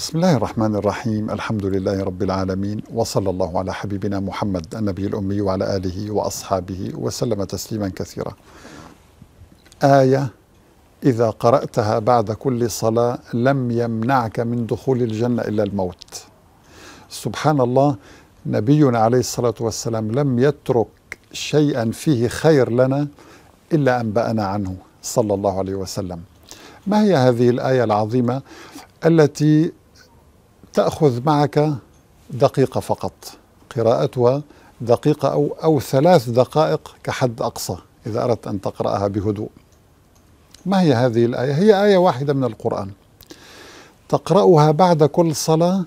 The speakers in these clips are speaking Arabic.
بسم الله الرحمن الرحيم. الحمد لله رب العالمين، وصلى الله على حبيبنا محمد النبي الأمي وعلى آله وأصحابه وسلم تسليما كثيرا. آية إذا قرأتها بعد كل صلاة لم يمنعك من دخول الجنة إلا الموت. سبحان الله، نبينا عليه الصلاة والسلام لم يترك شيئا فيه خير لنا إلا أنبأنا عنه صلى الله عليه وسلم. ما هي هذه الآية العظيمة التي تأخذ معك دقيقة فقط؟ قراءتها دقيقة أو 3 دقائق كحد أقصى إذا أردت أن تقرأها بهدوء. ما هي هذه الآية؟ هي آية واحدة من القرآن، تقرأها بعد كل صلاة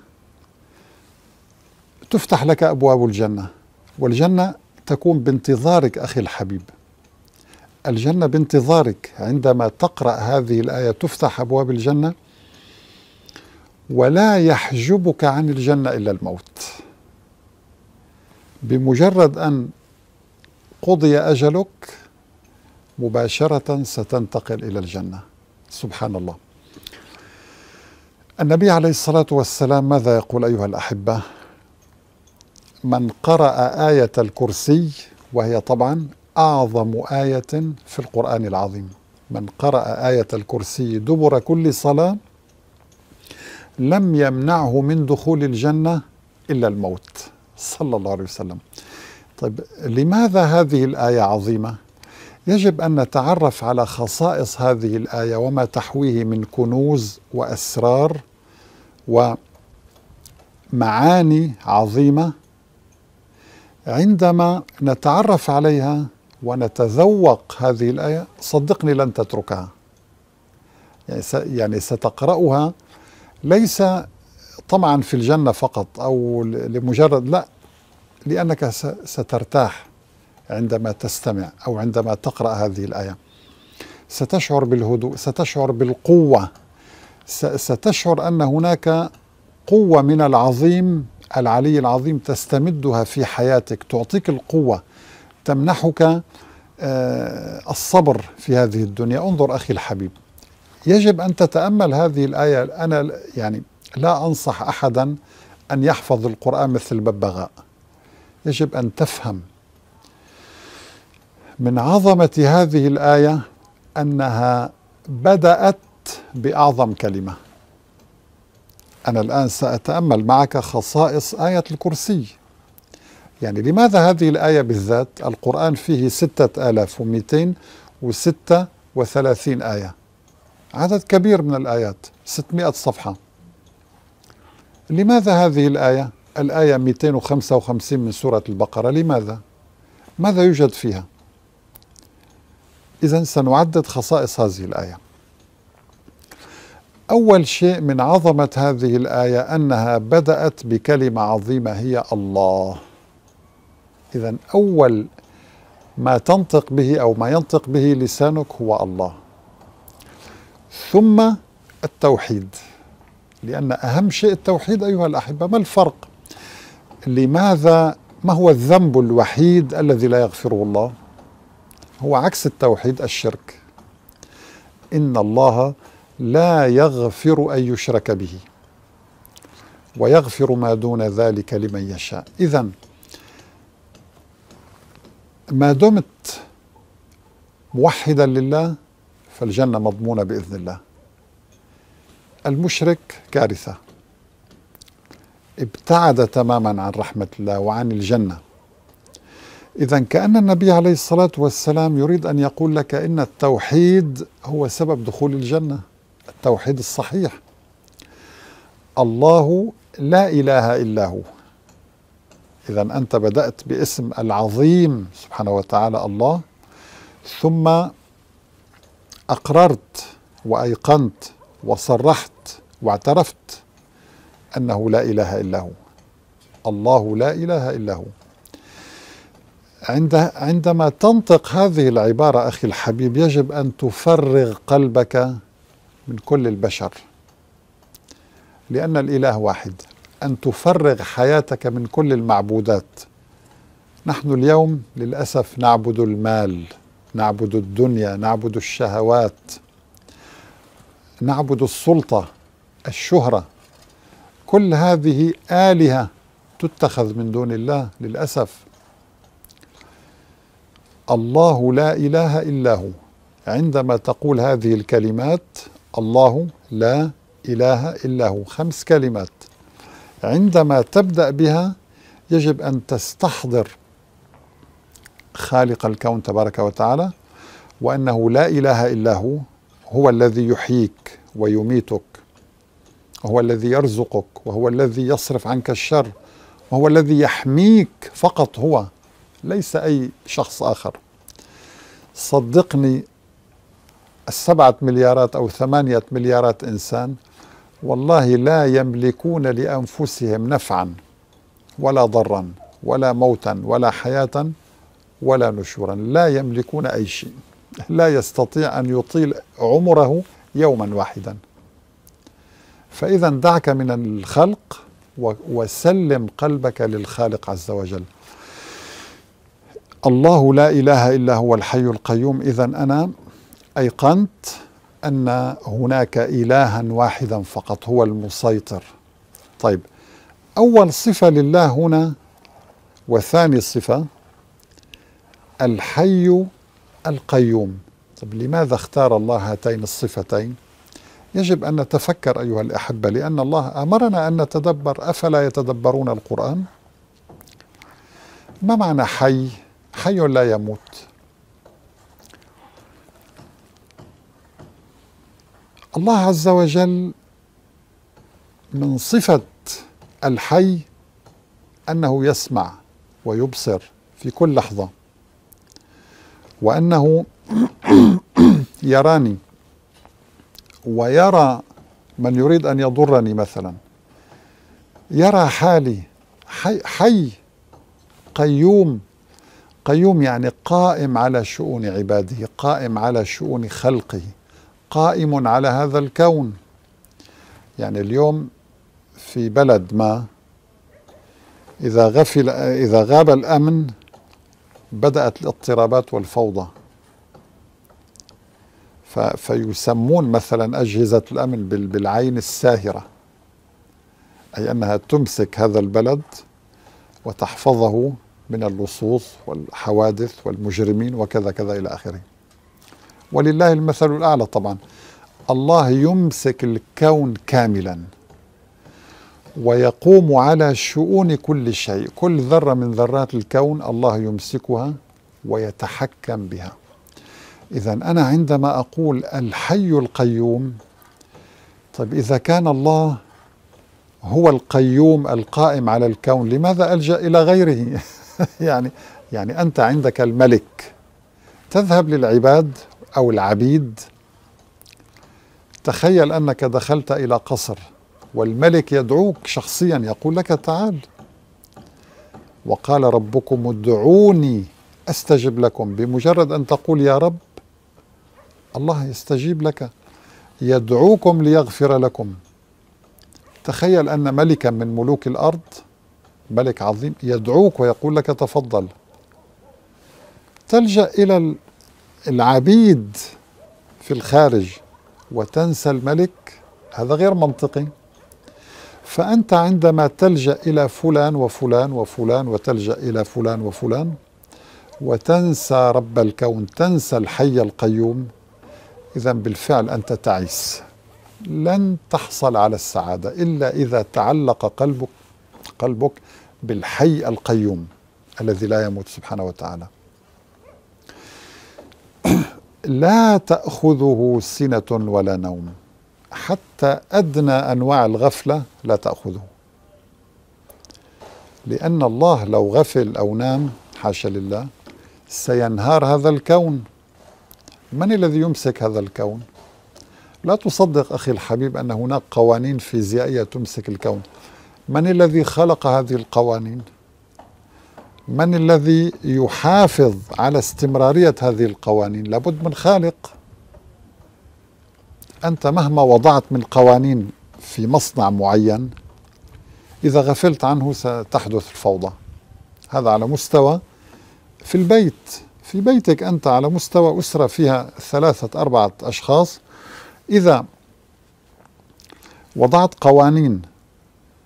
تفتح لك أبواب الجنة، والجنة تكون بانتظارك أخي الحبيب. الجنة بانتظارك عندما تقرأ هذه الآية، تفتح أبواب الجنة ولا يحجبك عن الجنة إلا الموت. بمجرد أن قضي أجلك مباشرة ستنتقل إلى الجنة. سبحان الله. النبي عليه الصلاة والسلام ماذا يقول أيها الأحبة؟ من قرأ آية الكرسي، وهي طبعا أعظم آية في القرآن العظيم، من قرأ آية الكرسي دبر كل صلاة لم يمنعه من دخول الجنة إلا الموت، صلى الله عليه وسلم. طيب، لماذا هذه الآية عظيمة؟ يجب أن نتعرف على خصائص هذه الآية وما تحويه من كنوز وأسرار ومعاني عظيمة. عندما نتعرف عليها ونتذوق هذه الآية صدقني لن تتركها. يعني ستقرأها ليس طمعا في الجنة فقط أو لمجرد، لا، لأنك سترتاح عندما تستمع أو عندما تقرأ هذه الآية. ستشعر بالهدوء، ستشعر بالقوة، ستشعر أن هناك قوة من العظيم العلي العظيم تستمدها في حياتك، تعطيك القوة، تمنحك الصبر في هذه الدنيا. انظر أخي الحبيب، يجب أن تتأمل هذه الآية. أنا يعني لا أنصح أحدا أن يحفظ القرآن مثل الببغاء. يجب أن تفهم من عظمة هذه الآية أنها بدأت بأعظم كلمة. أنا الآن سأتأمل معك خصائص آية الكرسي. يعني لماذا هذه الآية بالذات؟ القرآن فيه 6236 آية، عدد كبير من الآيات، 600 صفحة. لماذا هذه الآية؟ الآية 255 من سورة البقرة، لماذا؟ ماذا يوجد فيها؟ إذن سنعدد خصائص هذه الآية. أول شيء من عظمة هذه الآية أنها بدأت بكلمة عظيمة هي الله. إذن أول ما تنطق به أو ما ينطق به لسانك هو الله، ثم التوحيد، لأن أهم شيء التوحيد أيها الأحبة. ما الفرق؟ ما هو الذنب الوحيد الذي لا يغفره الله؟ هو عكس التوحيد، الشرك. إن الله لا يغفر أن يشرك به ويغفر ما دون ذلك لمن يشاء. إذن ما دمت موحدا لله فالجنة مضمونة بإذن الله. المشرك كارثة، ابتعد تماما عن رحمة الله وعن الجنة. إذن كأن النبي عليه الصلاة والسلام يريد أن يقول لك إن التوحيد هو سبب دخول الجنة، التوحيد الصحيح. الله لا إله إلا هو. إذن أنت بدأت باسم العظيم سبحانه وتعالى الله، ثم أقررت وأيقنت وصرحت واعترفت أنه لا إله إلا هو. الله لا إله إلا هو. عندما تنطق هذه العبارة أخي الحبيب يجب أن تفرغ قلبك من كل البشر، لأن الإله واحد. أن تفرغ حياتك من كل المعبودات. نحن اليوم للأسف نعبد المال، نعبد الدنيا، نعبد الشهوات، نعبد السلطة، الشهرة، كل هذه آلهة تتخذ من دون الله للأسف. الله لا إله إلا هو. عندما تقول هذه الكلمات الله لا إله إلا هو 5 كلمات، عندما تبدأ بها يجب أن تستحضر خالق الكون تبارك وتعالى، وأنه لا إله إلا هو، هو الذي يحييك ويميتك، وهو الذي يرزقك، وهو الذي يصرف عنك الشر، وهو الذي يحميك فقط هو، ليس أي شخص آخر. صدقني 7 مليارات أو 8 مليارات إنسان والله لا يملكون لأنفسهم نفعا ولا ضرا ولا موتا ولا حياة ولا نشورا، لا يملكون أي شيء، لا يستطيع أن يطيل عمره يوما واحدا. فإذا دعك من الخلق وسلم قلبك للخالق عز وجل. الله لا إله إلا هو الحي القيوم. إذا أنا أيقنت أن هناك إلها واحدا فقط هو المسيطر. طيب، أول صفة لله هنا وثاني صفة الحي القيوم. طيب، لماذا اختار الله هاتين الصفتين؟ يجب أن نتفكر أيها الأحبة، لأن الله أمرنا أن نتدبر. أفلا يتدبرون القرآن؟ ما معنى حي؟ حي لا يموت. الله عز وجل من صفة الحي أنه يسمع ويبصر في كل لحظة، وأنه يراني ويرى من يريد أن يضرني مثلا، يرى حالي. حي قيوم. قيوم يعني قائم على شؤون عباده، قائم على شؤون خلقه، قائم على هذا الكون. يعني اليوم في بلد ما إذا غاب الأمن بدأت الاضطرابات والفوضى، فيسمون مثلا أجهزة الأمن بالعين الساهرة، أي أنها تمسك هذا البلد وتحفظه من اللصوص والحوادث والمجرمين وكذا كذا إلى آخره. ولله المثل الأعلى. طبعا الله يمسك الكون كاملا ويقوم على شؤون كل شيء، كل ذرة من ذرات الكون الله يمسكها ويتحكم بها. إذا أنا عندما أقول الحي القيوم، طيب إذا كان الله هو القيوم القائم على الكون لماذا ألجأ إلى غيره؟ يعني أنت عندك الملك، تذهب للعباد أو العبيد. تخيل أنك دخلت إلى قصر والملك يدعوك شخصيا، يقول لك تعال، وقال ربكم ادعوني أستجب لكم. بمجرد أن تقول يا رب الله يستجيب لك، يدعوكم ليغفر لكم. تخيل أن ملكا من ملوك الأرض، ملك عظيم، يدعوك ويقول لك تفضل. تلجأ إلى العبيد في الخارج وتنسى الملك، هذا غير منطقي. فأنت عندما تلجأ إلى فلان وفلان وفلان وتلجأ إلى فلان وفلان وتنسى رب الكون، تنسى الحي القيوم، إذا بالفعل أنت تعيس، لن تحصل على السعادة إلا إذا تعلق قلبك بالحي القيوم الذي لا يموت سبحانه وتعالى. لا تأخذه سنة ولا نوم، حتى أدنى أنواع الغفلة لا تأخذه، لأن الله لو غفل أو نام حاشا لله سينهار هذا الكون. من الذي يمسك هذا الكون؟ لا تصدق أخي الحبيب أن هناك قوانين فيزيائية تمسك الكون. من الذي خلق هذه القوانين؟ من الذي يحافظ على استمرارية هذه القوانين؟ لابد من خالق. أنت مهما وضعت من قوانين في مصنع معين، إذا غفلت عنه ستحدث الفوضى. هذا على مستوى في البيت، في بيتك أنت، على مستوى أسرة فيها 3 4 أشخاص، إذا وضعت قوانين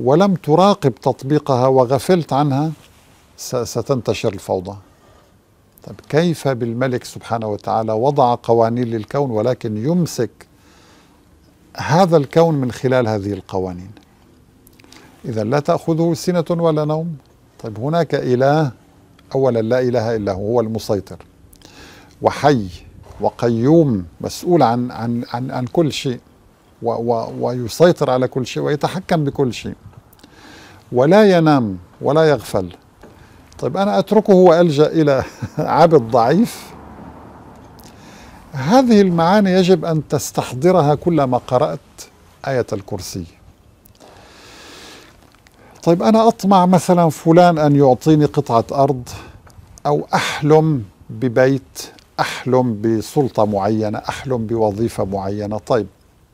ولم تراقب تطبيقها وغفلت عنها ستنتشر الفوضى. طيب كيف بالملك سبحانه وتعالى وضع قوانين للكون ولكن يمسك هذا الكون من خلال هذه القوانين؟ إذا لا تأخذه سنة ولا نوم. طيب هناك إله، أولا لا إله إلا هو المسيطر وحي وقيوم، مسؤول عن كل شيء ويسيطر على كل شيء ويتحكم بكل شيء، ولا ينام ولا يغفل. طيب أنا أتركه وألجأ إلى عبد ضعيف؟ هذه المعاني يجب أن تستحضرها كلما قرأت آية الكرسي. طيب أنا أطمع مثلا فلان أن يعطيني قطعة أرض، أو أحلم ببيت، أحلم بسلطة معينة، أحلم بوظيفة معينة. طيب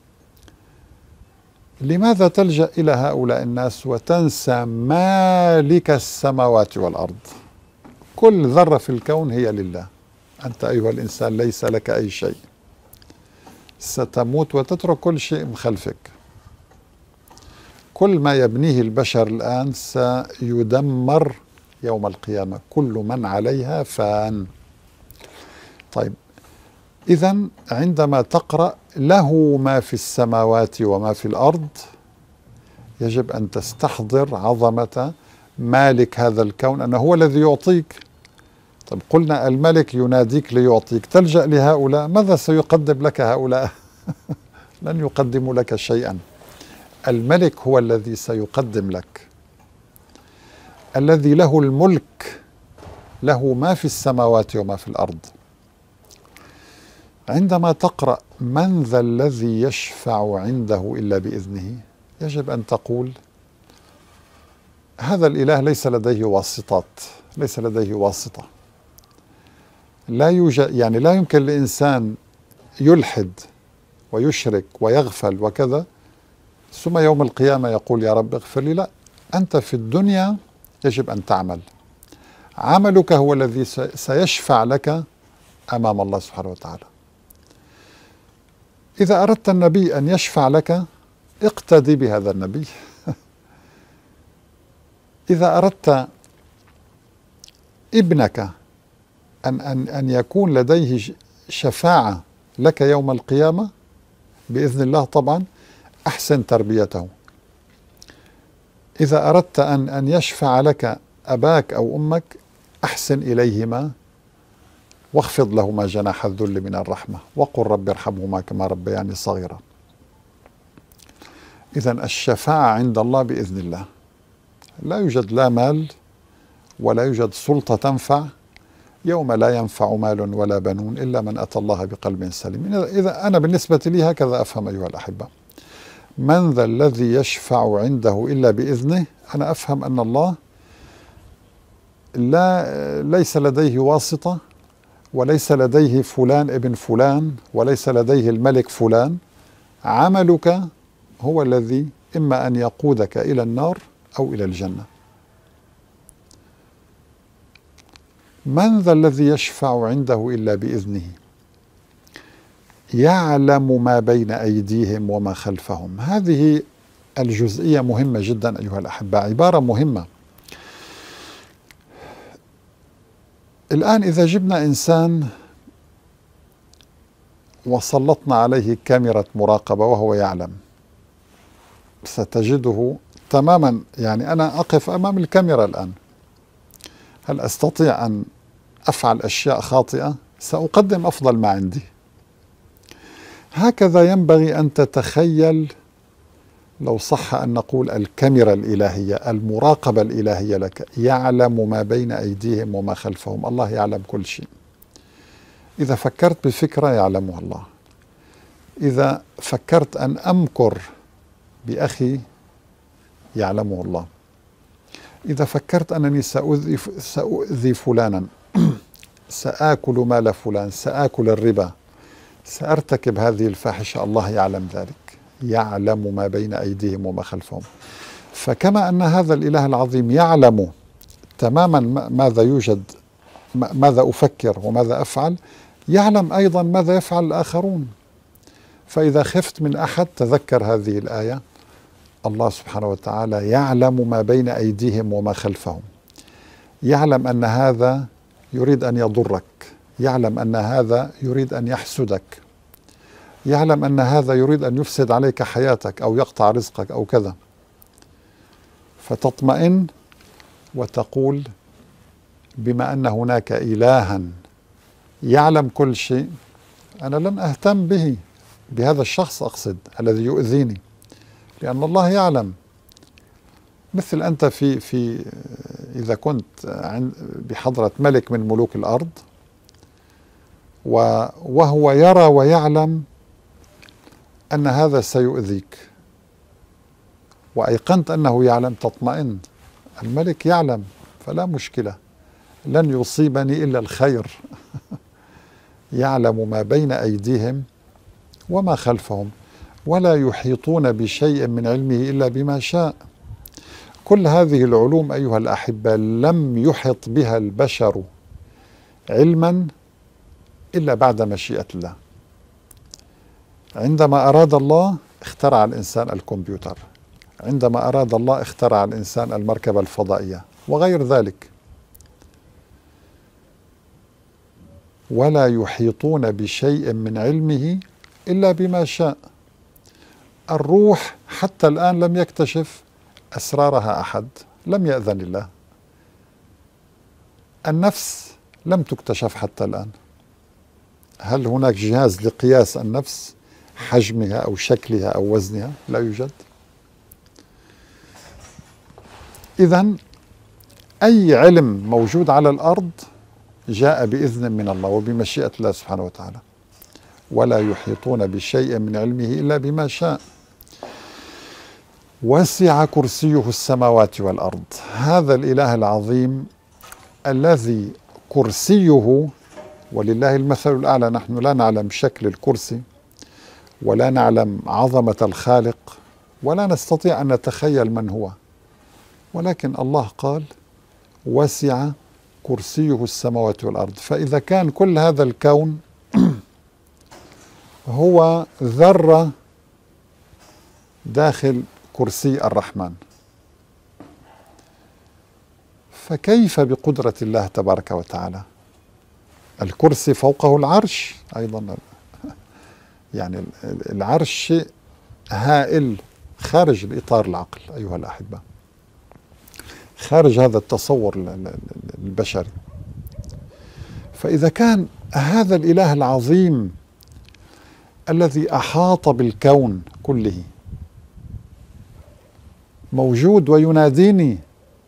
لماذا تلجأ إلى هؤلاء الناس وتنسى مالك السماوات والأرض؟ كل ذرة في الكون هي لله. أنت أيها الإنسان ليس لك أي شيء، ستموت وتترك كل شيء من خلفك. كل ما يبنيه البشر الآن سيدمر يوم القيامة، كل من عليها فان. طيب إذن عندما تقرأ له ما في السماوات وما في الأرض، يجب أن تستحضر عظمة مالك هذا الكون، أنه هو الذي يعطيك. طيب قلنا الملك يناديك ليعطيك، تلجأ لهؤلاء، ماذا سيقدم لك هؤلاء؟ لن يقدموا لك شيئا. الملك هو الذي سيقدم لك، الذي له الملك، له ما في السماوات وما في الأرض. عندما تقرأ من ذا الذي يشفع عنده إلا بإذنه، يجب أن تقول هذا الإله ليس لديه واسطات، ليس لديه واسطة. لا يوجد، يعني لا يمكن لإنسان يلحد ويشرك ويغفل وكذا ثم يوم القيامة يقول يا رب اغفر لي. لا، أنت في الدنيا يجب أن تعمل، عملك هو الذي سيشفع لك أمام الله سبحانه وتعالى. إذا أردت النبي أن يشفع لك اقتدي بهذا النبي. إذا أردت ابنك أن يكون لديه شفاعة لك يوم القيامة بإذن الله طبعا، أحسن تربيته. إذا أردت أن يشفع لك أباك أو أمك، أحسن إليهما واخفض لهما جناح الذل من الرحمة وقل رب ارحمهما كما ربياني صغيرا. إذن الشفاعة عند الله بإذن الله. لا يوجد لا مال ولا يوجد سلطة تنفع، يوم لا ينفع مال ولا بنون إلا من أتى الله بقلب سليم. إذا أنا بالنسبة لي هكذا أفهم أيها الأحبة، من ذا الذي يشفع عنده إلا بإذنه. أنا أفهم أن الله ليس لديه واسطة، وليس لديه فلان ابن فلان، وليس لديه الملك فلان. عملك هو الذي إما أن يقودك إلى النار أو إلى الجنة. من ذا الذي يشفع عنده إلا بإذنه، يعلم ما بين أيديهم وما خلفهم. هذه الجزئية مهمة جدا أيها الأحبة، عبارة مهمة. الآن إذا جبنا إنسان وسلطنا عليه كاميرا مراقبة وهو يعلم، ستجده تماما، يعني أنا أقف أمام الكاميرا الآن، هل أستطيع أن أفعل أشياء خاطئة؟ سأقدم أفضل ما عندي. هكذا ينبغي أن تتخيل، لو صح أن نقول، الكاميرا الإلهية، المراقبة الإلهية لك. يعلم ما بين أيديهم وما خلفهم. الله يعلم كل شيء. إذا فكرت بفكرة يعلمها الله. إذا فكرت أن أمكر بأخي يعلمه الله. إذا فكرت أنني سأؤذي فلانا، سآكل مال فلان، سآكل الربا، سأرتكب هذه الفاحشة، الله يعلم ذلك. يعلم ما بين أيديهم وما خلفهم. فكما أن هذا الإله العظيم يعلم تماما ماذا يوجد، ماذا أفكر وماذا أفعل، يعلم أيضا ماذا يفعل الآخرون. فإذا خفت من أحد تذكر هذه الآية، الله سبحانه وتعالى يعلم ما بين أيديهم وما خلفهم، يعلم أن هذا يريد أن يضرك، يعلم أن هذا يريد أن يحسدك، يعلم أن هذا يريد أن يفسد عليك حياتك أو يقطع رزقك أو كذا، فتطمئن وتقول بما أن هناك إلها يعلم كل شيء أنا لن أهتم به، بهذا الشخص أقصد الذي يؤذيني، لأن الله يعلم. مثل أنت في إذا كنت بحضرة ملك من ملوك الأرض وهو يرى ويعلم أن هذا سيؤذيك، وأيقنت أنه يعلم، تطمئن، الملك يعلم فلا مشكلة، لن يصيبني إلا الخير. يعلم ما بين أيديهم وما خلفهم ولا يحيطون بشيء من علمه إلا بما شاء. كل هذه العلوم أيها الأحبة لم يحط بها البشر علما إلا بعد مشيئة الله. عندما أراد الله اخترع الإنسان الكمبيوتر، عندما أراد الله اخترع الإنسان المركبة الفضائية وغير ذلك. ولا يحيطون بشيء من علمه إلا بما شاء. الروح حتى الآن لم يكتشف أسرارها أحد، لم يأذن الله. النفس لم تكتشف حتى الآن. هل هناك جهاز لقياس النفس، حجمها أو شكلها أو وزنها؟ لا يوجد. إذن أي علم موجود على الأرض جاء بإذن من الله وبمشيئة الله سبحانه وتعالى. ولا يحيطون بشيء من علمه إلا بما شاء. وسع كرسيه السماوات والأرض. هذا الإله العظيم الذي كرسيه، ولله المثل الأعلى، نحن لا نعلم شكل الكرسي ولا نعلم عظمة الخالق ولا نستطيع أن نتخيل من هو، ولكن الله قال وسع كرسيه السماوات والأرض. فإذا كان كل هذا الكون هو ذرة داخل كرسي الرحمن، فكيف بقدرة الله تبارك وتعالى؟ الكرسي فوقه العرش أيضا، يعني العرش شيء هائل خارج الإطار العقل أيها الأحبة، خارج هذا التصور البشري. فإذا كان هذا الإله العظيم الذي أحاط بالكون كله موجود ويناديني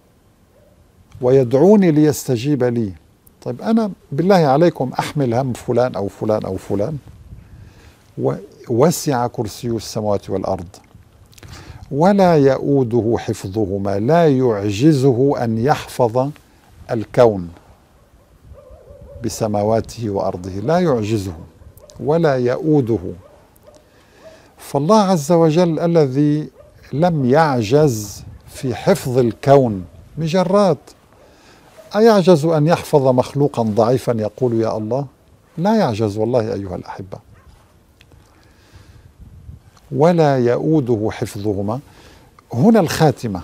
ويدعوني ليستجيب لي، طيب أنا بالله عليكم أحمل هم فلان أو فلان أو فلان؟ ووسع كرسيه السماوات والأرض ولا يؤوده حفظهما. لا يعجزه أن يحفظ الكون بسماواته وأرضه، لا يعجزه ولا يؤوده. فالله عز وجل الذي لم يعجز في حفظ الكون مجرات، أيعجز أن يحفظ مخلوقا ضعيفا يقول يا الله؟ لا يعجز والله أيها الأحبة. ولا يؤوده حفظهما. هنا الخاتمة.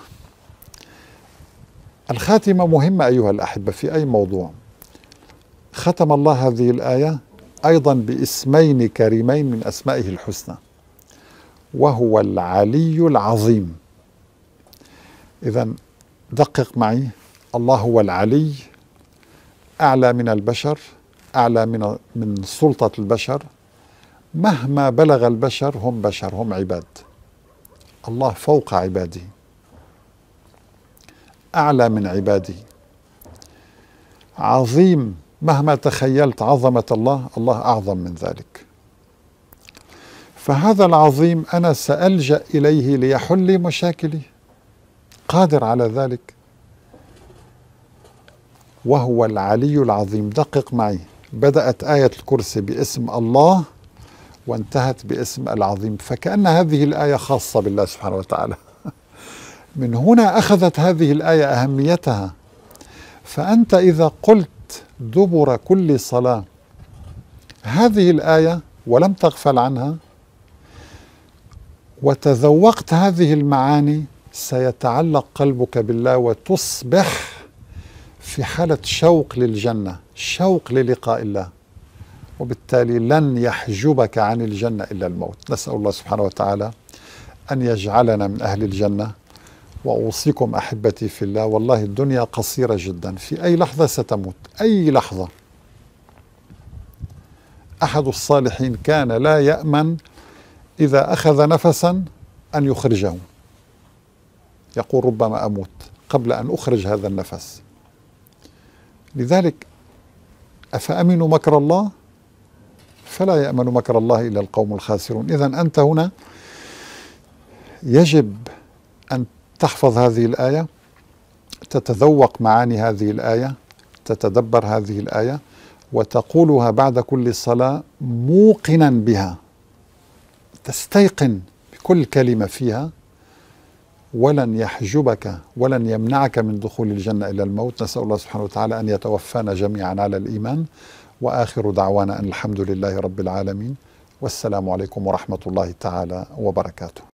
الخاتمة مهمة أيها الأحبة في أي موضوع. ختم الله هذه الآية أيضا باسمين كريمين من أسمائه الحسنى، وهو العلي العظيم. إذن دقق معي، الله هو العلي، أعلى من البشر، أعلى من سلطة البشر. مهما بلغ البشر هم بشر، هم عباد. الله فوق عباده، أعلى من عباده، عظيم. مهما تخيلت عظمة الله، الله أعظم من ذلك. فهذا العظيم أنا سألجأ إليه ليحل لي مشاكلي، قادر على ذلك. وهو العلي العظيم. دقق معي، بدأت آية الكرسي باسم الله وانتهت باسم العظيم، فكأن هذه الآية خاصة بالله سبحانه وتعالى. من هنا أخذت هذه الآية أهميتها. فأنت إذا قلت دبر كل صلاة هذه الآية ولم تغفل عنها وتذوقت هذه المعاني سيتعلق قلبك بالله وتصبح في حالة شوق للجنة، شوق للقاء الله، وبالتالي لن يحجبك عن الجنة إلا الموت. نسأل الله سبحانه وتعالى أن يجعلنا من أهل الجنة. وأوصيكم أحبتي في الله، والله الدنيا قصيرة جدا، في أي لحظة ستموت، أي لحظة. أحد الصالحين كان لا يأمن إذا أخذ نفسا أن يخرجه، يقول ربما أموت قبل أن أخرج هذا النفس. لذلك أفأمنوا مكر الله؟ فلا يأمن مكر الله إلا القوم الخاسرون. إذن أنت هنا يجب أن تحفظ هذه الآية، تتذوق معاني هذه الآية، تتدبر هذه الآية، وتقولها بعد كل صلاة موقنا بها، تستيقن بكل كلمة فيها، ولن يحجبك ولن يمنعك من دخول الجنة إلا الموت. نسأل الله سبحانه وتعالى أن يتوفانا جميعا على الإيمان. وآخر دعوانا أن الحمد لله رب العالمين، والسلام عليكم ورحمة الله تعالى وبركاته.